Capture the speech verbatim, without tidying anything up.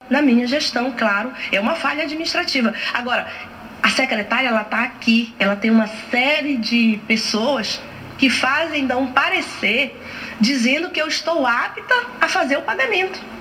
Na minha gestão, claro, é uma falha administrativa. Agora, a secretária, ela está aqui, ela tem uma série de pessoas que fazem, dão um parecer, dizendo que eu estou apta a fazer o pagamento.